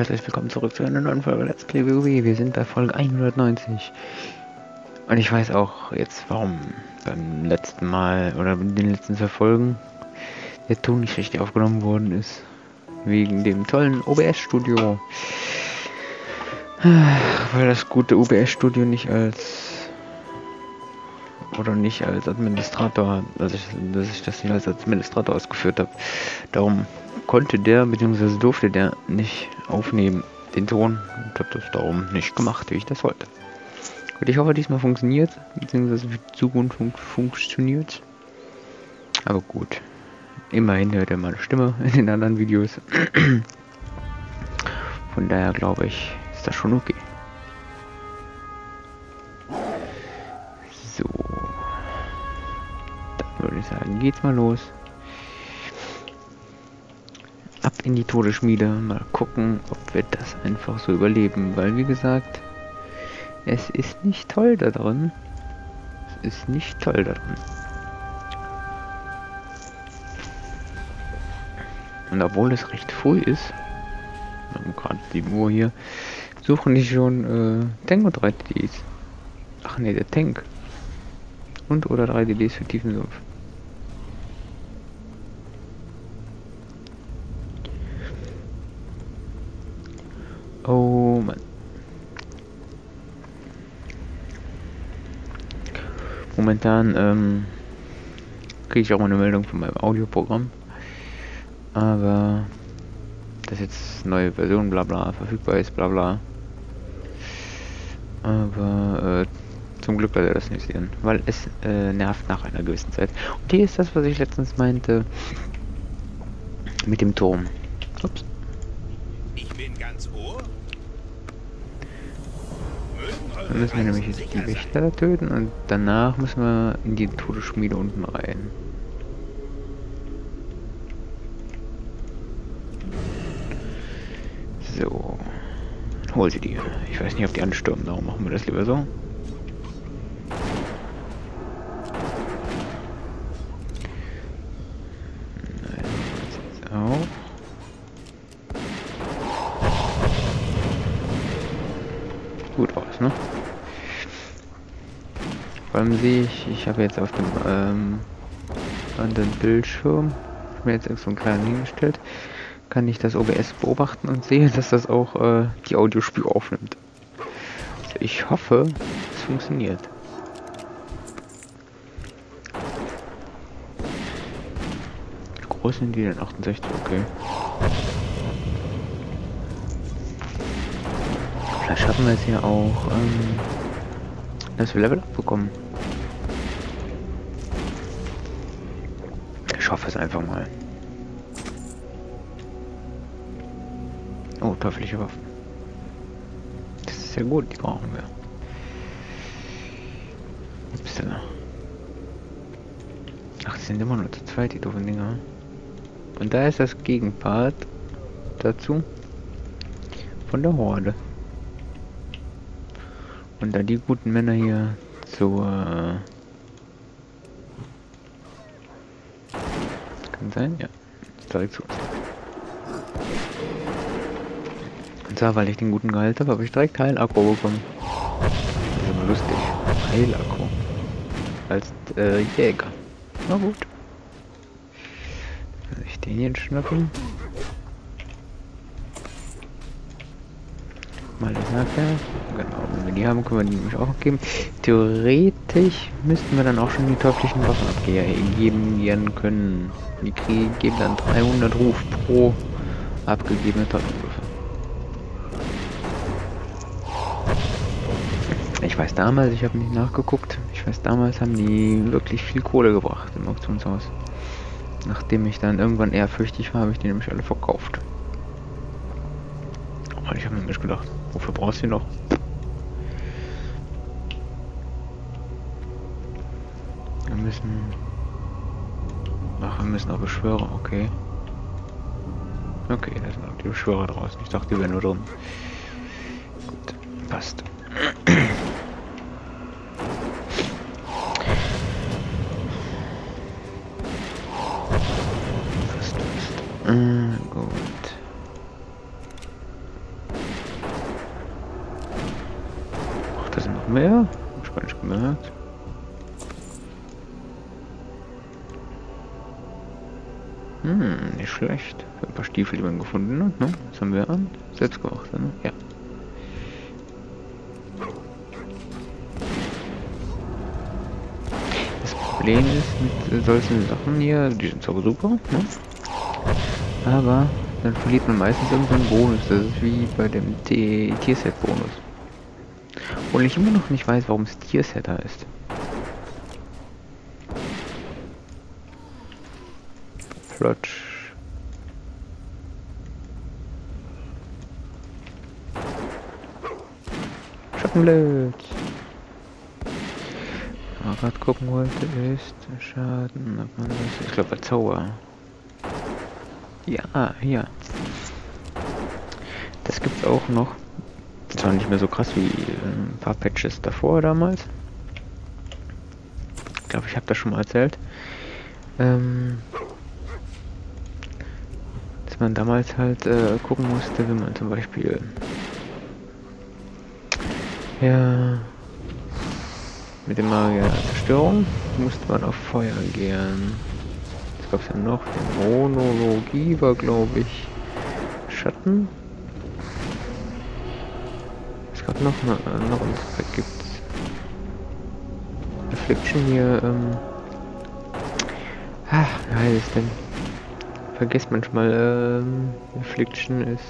herzlich willkommen zurück zu einer neuen Folge Let's Play WoW. Wir sind bei Folge 190. Und ich weiß auch jetzt, warum beim letzten Mal oder in den letzten 2 Folgen der Ton nicht richtig aufgenommen worden ist. Wegen dem tollen OBS-Studio. Weil das gute OBS-Studio nicht als Administrator, dass ich das nicht als Administrator ausgeführt habe. Darum konnte der bzw. durfte der nicht aufnehmen, den Ton, und habe das darum nicht gemacht, wie ich das wollte. Und ich hoffe, diesmal funktioniert, beziehungsweise für die Zukunft funktioniert. Aber gut, immerhin hört er meine Stimme in den anderen Videos. Von daher glaube ich, ist das schon okay. So, dann würde ich sagen, geht's mal los. Ab in die Todesschmiede, mal gucken, ob wir das einfach so überleben, weil wie gesagt, es ist nicht toll da drin. Es ist nicht toll da drin. Und obwohl es recht früh ist, gerade 7 Uhr hier, suchen die schon Tank und 3 DDs. Ach ne, der Tank. Und oder 3 DDs für Tiefensumpf. Oh Mann. Momentan kriege ich auch mal eine Meldung von meinem Audioprogramm. Aber dass jetzt neue Version bla bla verfügbar ist, bla bla. Aber zum Glück wird er das nicht sehen, weil es nervt nach einer gewissen Zeit. Und hier ist das, was ich letztens meinte mit dem Turm. Ups. Ich bin ganz Ohr. Dann müssen wir nämlich jetzt die Wächter töten und danach müssen wir in die Todesschmiede unten rein. So. Hol sie die. Ich weiß nicht, ob die anstürmen, darum machen wir das lieber so. Nein, jetzt auch. Gut aus, ne? Vor allem sehe ich habe jetzt auf dem anderen Bildschirm, ich mir jetzt so einen kleinen hingestellt, kann ich das OBS beobachten und sehe, dass das auch die Audiospur aufnimmt. Also ich hoffe, es funktioniert. Wie groß sind die denn? 68, okay. Vielleicht schaffen wir es ja auch, dass wir Level up bekommen. Ich hoffe es einfach mal. Oh, teuflische Waffen. Das ist ja gut, die brauchen wir. Upsala. Ach, die sind immer nur zu zweit, die doofen Dinger. Und da ist das Gegenpart dazu von der Horde. Und da die guten Männer hier zur kann sein, ja, direkt zu uns. Und zwar, weil ich den guten geheilt habe ich direkt Heilakku bekommen. Das ist immer lustig. Heilakku. Als Jäger. Na gut. Kann ich den jetzt schnappen? Mal das sagt er. Genau, wenn wir die haben, können wir die nämlich auch abgeben. Theoretisch müssten wir dann auch schon die teuflischen Waffen abgeben können. Die geben dann 300 Ruf pro abgegebene Teufelswürfe. Ich weiß damals, ich habe nicht nachgeguckt, ich weiß damals haben die wirklich viel Kohle gebracht im Auktionshaus. Nachdem ich dann irgendwann ehrfürchtig war, habe ich die nämlich alle verkauft. Aber ich habe mir nicht gedacht, wofür brauchst du die noch? Wir müssen auch Beschwörer, okay. Okay, da sind auch die Beschwörer draußen. Ich dachte, die wären nur drin. Gut, passt. Gut. noch mehr? Hab ich gar nicht gemerkt. Nicht schlecht. Ein paar Stiefel, die man gefunden hat, ne? Was haben wir an? Selbst gemacht, ne? Ja. Das Problem ist mit solchen Sachen hier, die sind zwar super, ne? Aber dann verliert man meistens irgendeinen Bonus. Das ist wie bei dem Tierset-Bonus. Und ich immer noch nicht weiß, warum es Tierset heißt. Flotsch. Schattenblitz. Was ich gerade gucken wollte ist Schaden. Ob man das, ich glaube bei Zauber. Ja, hier. Das gibt's auch noch. Zwar nicht mehr so krass wie ein paar Patches davor damals. Ich glaube, ich habe das schon mal erzählt. Dass man damals halt gucken musste, wenn man zum Beispiel ja mit dem Magier Zerstörung musste man auf Feuer gehen. Was gab's ja noch? Dämonologie war, glaube ich, Schatten. Es gab noch einen anderen Aspekt, gibt's Affliction hier, wie heißt es denn? Vergesst manchmal, Affliction ist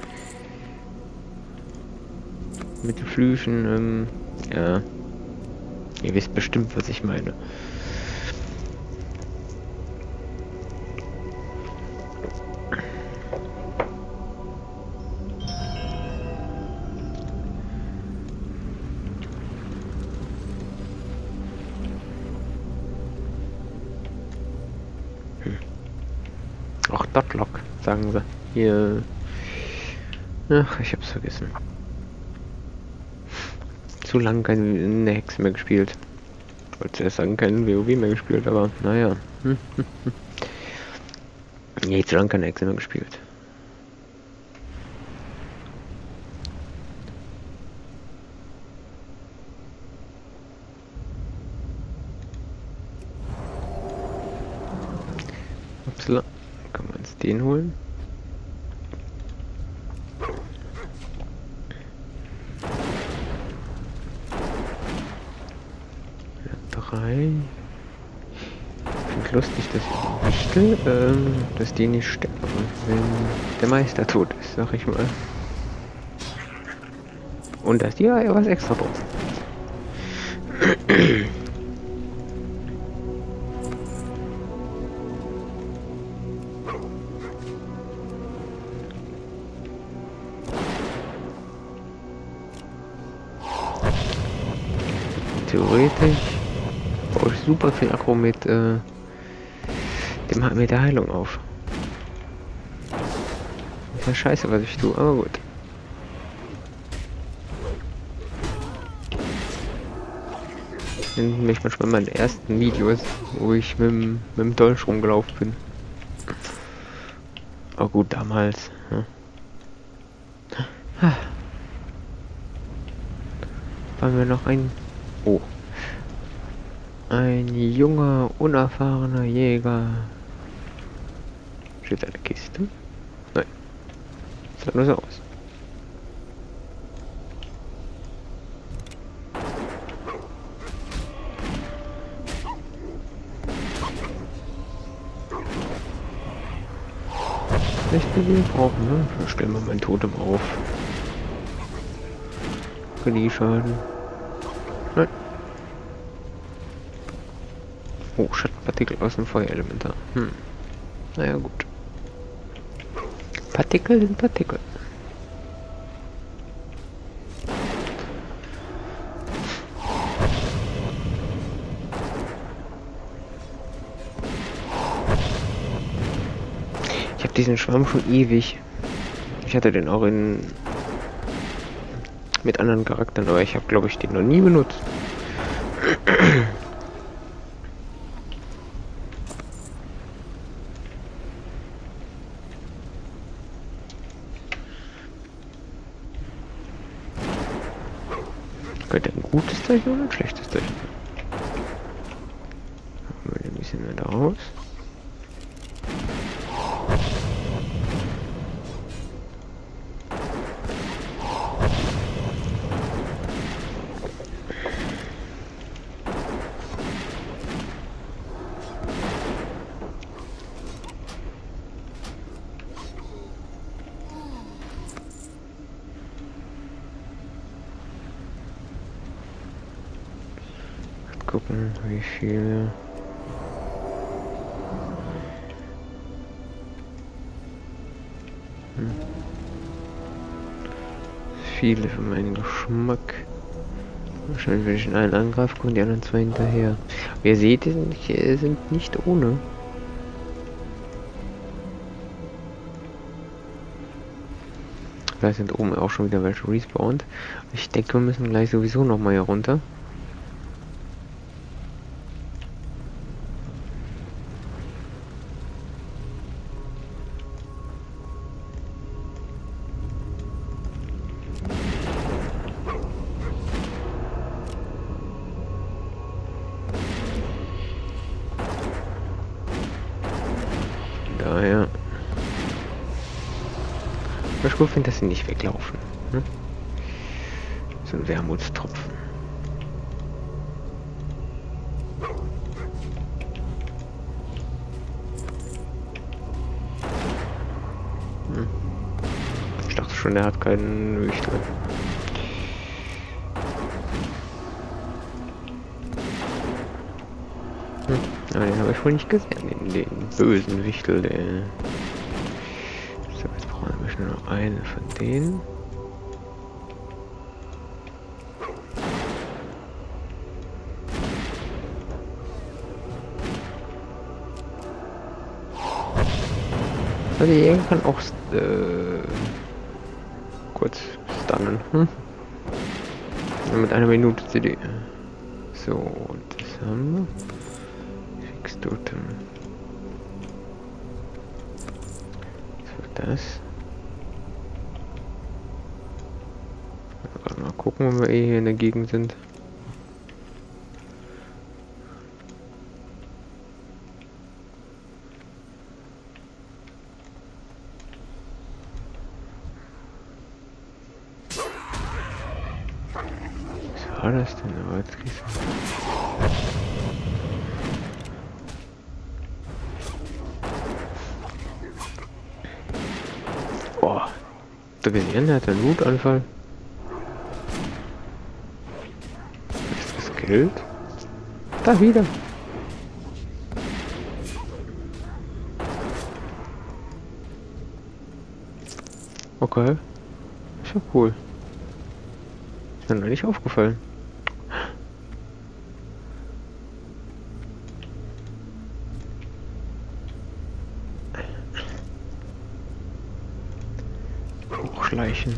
mit den Flüchen, ja, ihr wisst bestimmt, was ich meine. Auch Dotlock, sagen sie. Hier. Ach, ich hab's vergessen. Zu lange keine Hexe mehr gespielt. Ich wollte zuerst sagen, kein WoW mehr gespielt, aber naja. Nee, zu lange keine Hexe mehr gespielt. Upsala. Kann man uns den holen? Ja, 3. Ich finde lustig, dass Wichtel, dass die nicht sterben, wenn der Meister tot ist, sag ich mal. Und dass die ja was extra drauf. Theoretisch baue ich super viel Akku mit der Heilung auf. Ist ja scheiße, was ich tue, aber gut. Sind mich manchmal meine ersten Videos, wo ich mit dem Dolch rumgelaufen bin. Aber gut, damals. Ja. Waren wir noch ein... Oh. Ein junger, unerfahrener Jäger. Steht eine Kiste? Nein. Sieht nur so aus. Nicht viel brauchen, ne? Dann stellen wir mein Totem auf. Genieschaden. Nein. Oh, Schattenpartikel aus dem Feuerelementar. Naja, gut. Partikel sind Partikel. Ich habe diesen Schwamm schon ewig. Ich hatte den auch mit anderen Charakteren, aber ich habe, glaube ich, den noch nie benutzt. Könnte ein gutes Zeichen oder ein schlechtes Zeichen? Ein bisschen weiter raus. Gucken, wie viele. Viele für meinen Geschmack. Wahrscheinlich, wenn ich in einen angreife, kommen die anderen zwei hinterher. Wie ihr seht, die sind nicht ohne. Vielleicht sind oben auch schon wieder welche respawned. Ich denke, wir müssen gleich sowieso noch mal hier runter. Daher. Was ich gut finde, dass sie nicht weglaufen. Ne? So ein Wermutstropfen. Ich dachte schon, er hat keinen Wichtel. Aber den habe ich wohl nicht gesehen, den bösen Wichtel, der... So, jetzt brauchen wir nur noch eine von denen. Also die Jäger kann auch kurz stunnen. Mit einer Minute CD. So, das haben wir. Fixtotem. Was wird das? Mal gucken, wo wir hier in der Gegend sind. Was war das denn? Aber jetzt kriegst du... Boah. Habt ihr gesehen? Der hat einen Wutanfall. Ist das geskillt? Da wieder. Okay. Ist ja cool. Ist mir noch nicht aufgefallen. Hochschleichen.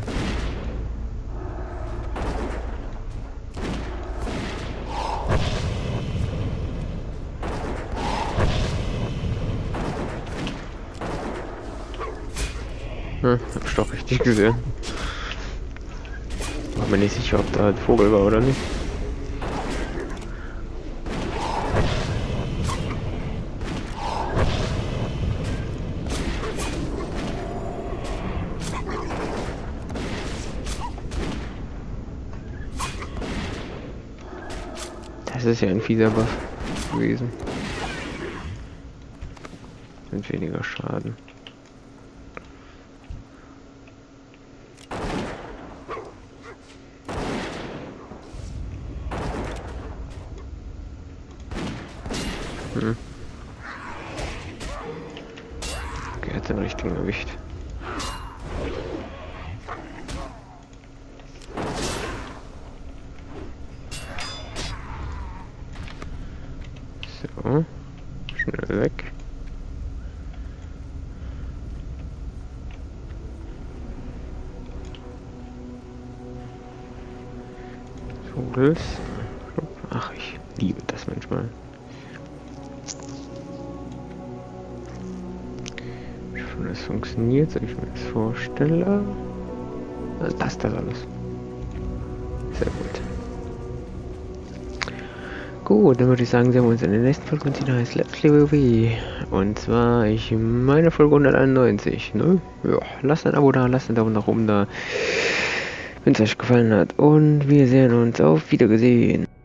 Hm, hab ich doch richtig gesehen. War mir nicht sicher, ob da ein Vogel war oder nicht. Das ist ja ein fieser Buff gewesen. Mit weniger Schaden. Okay, hat den richtigen Gewicht. So, schnell weg. Vogels. Ach, ich liebe das manchmal. Wenn das funktioniert, so ich mir das vorstelle. Das alles. Sehr gut. Gut, dann würde ich sagen, sehen wir uns in der nächsten Folge und die heißt Let's Play WoW. Und zwar, ich meine Folge 191, ne? Ja, lasst ein Abo da, lasst einen Daumen nach oben da, wenn es euch gefallen hat. Und wir sehen uns auf Wiedergesehen.